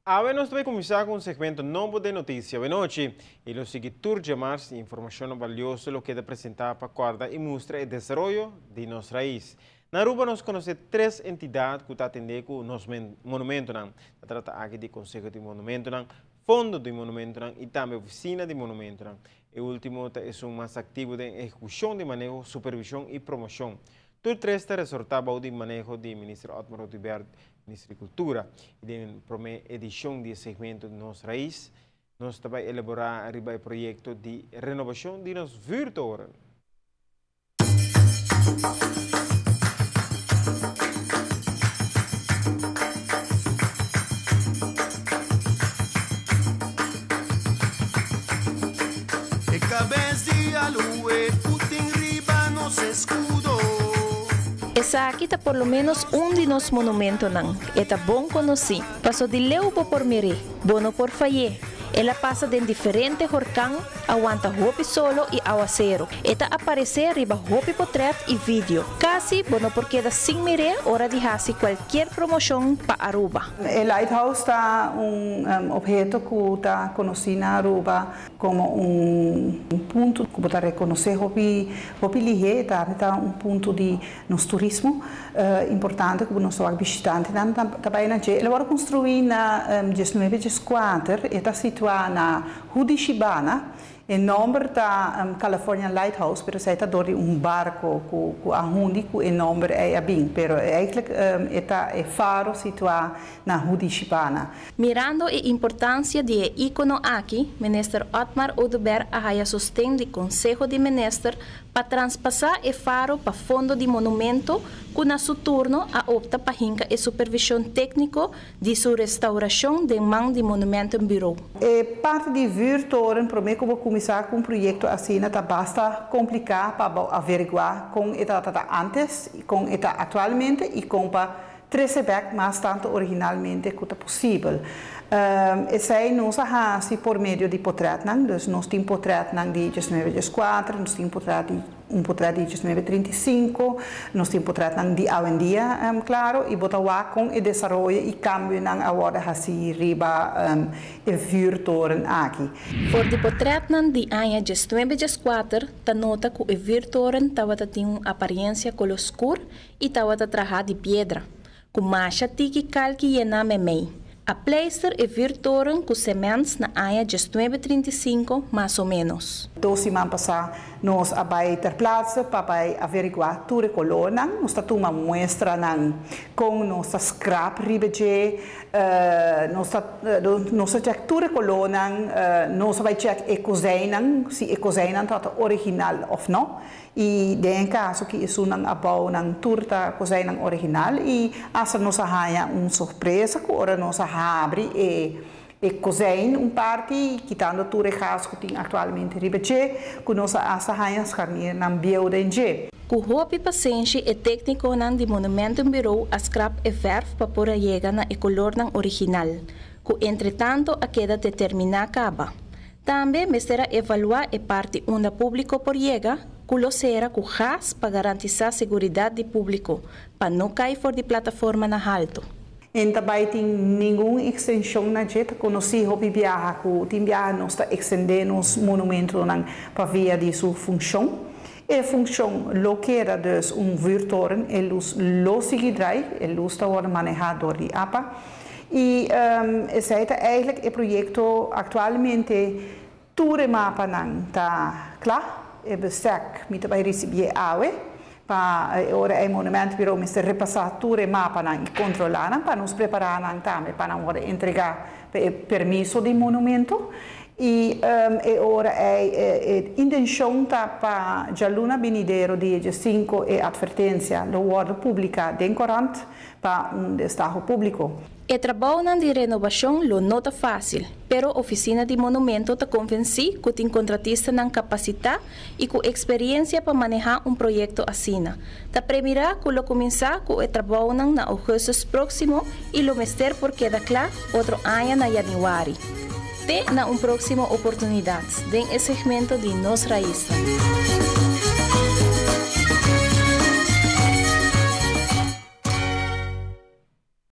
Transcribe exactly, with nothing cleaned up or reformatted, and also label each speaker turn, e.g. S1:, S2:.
S1: Agora nós vamos começar com um segmento novo de notícia de noite. E o seguinte turja mais informação valiosa o que é apresentar para a guarda e mostra o desenvolvimento de nosso país. Na Aruba nós conhecemos três entidades que estão atendendo com os monumentos. Se trata aqui de Conselho de Monumento, Fundo de Monumento e também Oficina de Monumento. O último é um mais ativo de execução de manejo, supervisão e promoção. Tudo três está resultado do manejo do ministro Otmar Oduber, ministro de Cultura. E na primeira edição do segmento de nosso país, nós também elaborar o projeto de renovação de nosso virtual.
S2: Essa aqui está por lo menos um de nos monumentos não. Está bom conhecer. Passou de leubo por mere, bono por faye. Ela passa de diferentes horcão, aguanta hopi solo e aguacero. Esta aparecer riba hopi portrait e vídeo. Casi, bono porque da sin mere, hora de hacer qualquer promoção para Aruba.
S3: O Lighthouse está um, um objeto que está conhecido na Aruba como um, um ponto que está reconhecer hopi hopi lihe, está um ponto de nos turismo uh, importante que nós somos visitantes também na Ele foi construído na um, dezenove e quatro, está situado na Hudishibana, em nome da um, California Lighthouse, pero se está dentro de um barco que a único em nome é a bem, pero eigenlijk um, está é faro situado na Hudishibana.
S2: Mirando a importância de ícono aqui, ministro Otmar Oduber a sustém do Conselho de Ministros para transpassar o faro para Fundo de Monumento, que na seu turno a opta para hinca e supervisão técnica de sua restauração de mão de monumento em bureau.
S3: É parte de virtual, para mim, que vou começar com um projeto assim, tá basta complicar para averiguar com eta antes, com eta atualmente e com para trazer mais tanto originalmente quanto possível. Um, e sei nós a por meio de portrait, não? Dus nós temos portrait de dezenove e quatro, nós temos portrait de um portrait de dezenove e trinta e cinco, nós temos portrait de hoje em dia, um, claro, e botar lá com o desenvolvimento e cambio não agora assim riba um, e virtual aqui.
S2: Por de portrait de ano dezenove e quatro, ta nota que o virtual tava tem uma aparência color escuro e tava trabalhado de pedra, com marcha tiki calque e na memei. A pleister é virtual com sementes na ano dezenove e trinta e cinco, mais ou menos.
S3: Dois semanas passadas, nós abrimos ter plaatsen para averiguar tudo o color. Nós estamos uma mostra com nossa scrap ribeje, nós nós check tudo o color, nós vai check a cozinha, se a cozinha está original ou não. E em caso que isso não abau não turta cozinha original e essa nossa raia uma surpresa que ora nossa abre e e cozinha um parte quitando tudo o caso que tem atualmente ribeche que nossa essa raia escarnia não bio denje.
S2: Com hopi paciente e técnico nan de monumento em bureau a scrap e verf para pôr a chega na e color nan original. Que entretanto a queda determina acaba. Também mesera evaluar a parte onde público por chega que será com gas para garantizar a segurança do público, para não cair fora de plataforma na alto.
S3: E também tem nenhuma extensão na jeta, conheci o viaja que tem viaja nós está extendendo os monumentos para via de sua função. E a função loqueira dus um virtual é luz losigidrai, é luz está agora manejado de A P A. E um, esse é eigenlijk o projeto atualmente tudo mapa não está claro. E bestek met bij receber awe para ora é monumento bureau mister repassar tudo o mapa e controlar para nos preparar também para não entregar permisso de monumento e um, ora é a intenção tá para já luna venidero dia cinco e advertência do ordem pública de corante para um estado público.
S2: O trabalho de renovação lo nota fácil, pero a oficina de monumento te convenci que tem contratista não capacidade e com experiência para manejar um projeto assim. Te primeira que lo começar com o trabalho na agosto próximo e lo mester por queda claro outro ano na januário. Te na uma próxima oportunidade, den esse segmento de Nos Raíces.